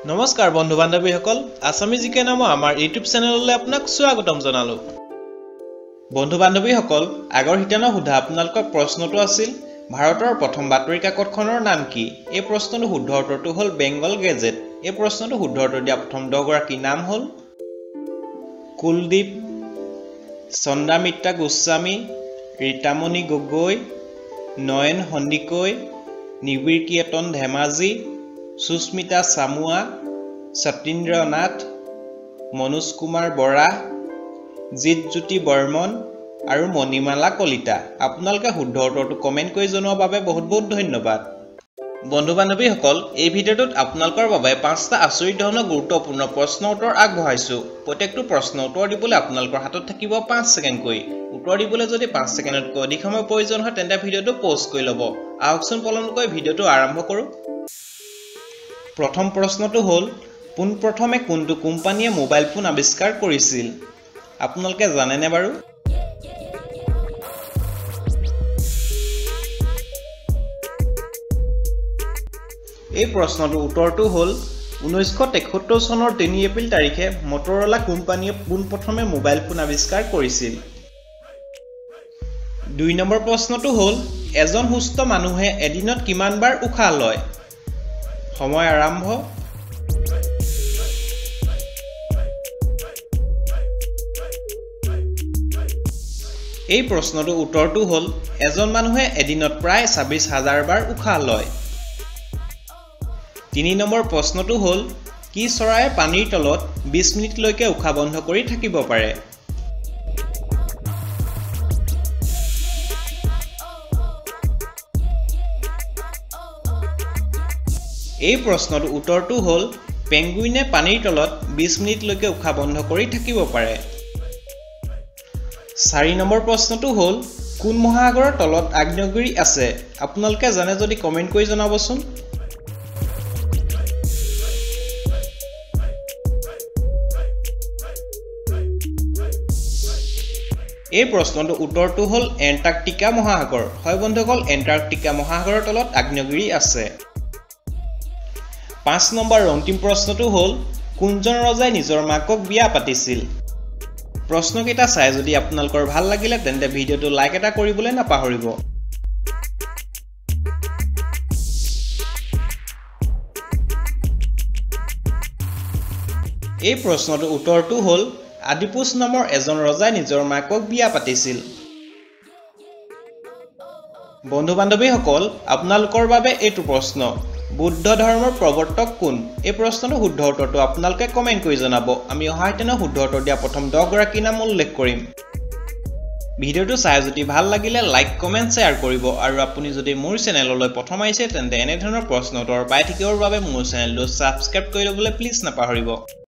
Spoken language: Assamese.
নমস্কাৰ বন্ধু বান্ধৱীসকল আসামি জিকে নামৰ আমাৰ ইউটিউব চেনেললৈ আপোনাক স্বাগতম জনালো বন্ধু বান্ধৱীসকল আগৰ হিতানো সুধা আপোনালোকৰ প্ৰশ্নটো আছিল ভাৰতৰ প্ৰথম বাতৰি কাকতখনৰ নাম কি এই প্ৰশ্নটো শুদ্ধ উত্তৰটো হ'ল বেংগল গেজেট এই প্ৰশ্নটো শুদ্ধ উত্তৰ দিয়া প্ৰথম 10 গৰাকী নাম হ'ল কুলদীপ চন্দ্ৰামিত্ৰা গোস্বামী ৰীতামণি গগৈ নয়ন হন্দিকৈ নিবিৰকীৰ্তন ধেমাজি সুস্মিতা সামুৱা সতীন্দ্ৰ নাথ মনোজ কুমাৰ বৰা জিতজ্যোতি বৰ্মন আৰু মণিমালা কলিতা আপোনালোকে শুদ্ধ উত্তৰটো কমেন্ট কৰি জনোৱাৰ বাবে বহুত বহুত ধন্যবাদ বন্ধু বান্ধৱীসকল এই ভিডিঅ'টোত আপোনালোকৰ বাবে 5টা আচৰিত ধৰণৰ গুৰুত্বপূৰ্ণ প্ৰশ্ন উত্তৰ আগবঢ়াইছো প্ৰত্যেকটো প্ৰশ্ন উত্তৰ দিবলৈ আপোনালোকৰ হাতত থাকিব 5 ছেকেণ্ড কৈ উত্তৰ দিবলৈ যদি 5 ছেকেণ্ডতকৈ অধিক সময় প্ৰয়োজন হয় তেন্তে ভিডিঅ'টো পজ কৰি ল'ব আহকচোন পলমকৈ ভিডিঅ'টো আৰম্ভ কৰোঁ প্ৰথম প্ৰশ্নটো হ'ল পোনপ্ৰথমে কোনটো কোম্পানীয়ে মোবাইল ফোন আৱিষ্কাৰ কৰিছিল আপোনালোকে জানেনে বাৰু এই প্ৰশ্নটোৰ উত্তৰটো হ'ল 1973 চনৰ 3 এপ্ৰিল তাৰিখে মটৰলা কোম্পানীয়ে পোনপ্ৰথমে মোবাইল ফোন আৱিষ্কাৰ কৰিছিল 2 নম্বৰ প্ৰশ্নটো হ'ল এজন সুস্থ মানুহে এদিনত কিমান বাৰ উশাহ লয় সময় আৰম্ভ এই প্ৰশ্নটোৰ উত্তৰটো হ'ল এজন মানুহে এদিনত প্ৰায় 26000 বাৰ উশাহ লয় 3 নম্বৰ প্ৰশ্নটো হ'ল কি চৰায়ে পানীৰ তলত 20 মিনিট লৈকে উশাহ বন্ধ কৰি থাকিব পাৰে এই প্ৰশ্নটোৰ উত্তৰটো হ'ল পেঙ্গুইনে পানীৰ তলত 20 মিনিট লৈকে উশাহ বন্ধ কৰি থাকিব পাৰে 4 নম্বৰ প্ৰশ্নটো হ'ল কোন মহাসাগৰৰ তলত আগ্নেয়গিৰি আছে আপোনালোকে জানে যদি কমেন্ট কৰি জনাবচোন এই প্ৰশ্নটোৰ উত্তৰটো হ'ল এণ্টাৰ্কটিকা মহাসাগৰ হয় বন্ধুসকল এণ্টাৰ্কটিকা মহাসাগৰৰ তলত আগ্নেয়গিৰি আছে 5 নম্বৰ অন্তিম প্ৰশ্নটো হ'ল কোনজন ৰজাই নিজৰ মাকক বিয়া পাতিছিল প্ৰশ্নকেইটা চাই যদি আপোনালোকৰ ভাল লাগিলে তেন্তে ভিডিঅ'টো লাইক এটা কৰিবলৈ নাপাহৰিব এই প্ৰশ্নটোৰ উত্তৰটো হ'ল আদিপুৰুষ নামৰ এজন ৰজাই নিজৰ মাকক বিয়া পাতিছিল বন্ধু বান্ধৱীসকল আপোনালোকৰ বাবে এইটো প্ৰশ্ন বুদ্ধ ধৰ্মৰ প্ৰৱৰ্তক কোন এই প্ৰশ্নটো শুদ্ধ উত্তৰটো আপোনালোকে কমেন্ট কৰি জনাব আমি অহাইতেনে শুদ্ধ উত্তৰ দিয়া প্ৰথম 10 গৰাকী নাম উল্লেখ কৰিম ভিডিঅ'টো চাই যদি ভাল লাগিলে লাইক কমেন্ট শেয়াৰ কৰিব আৰু আপুনি যদি মোৰ চেনেললৈ প্ৰথম আহিছে তেন্তে এনে ধৰণৰ প্ৰশ্ন উত্তৰ পাই থাকিবৰ বাবে মোৰ চেনেলটো সাবস্ক্ৰাইব কৰি ল'বলৈ প্লিজ নাপাহৰিব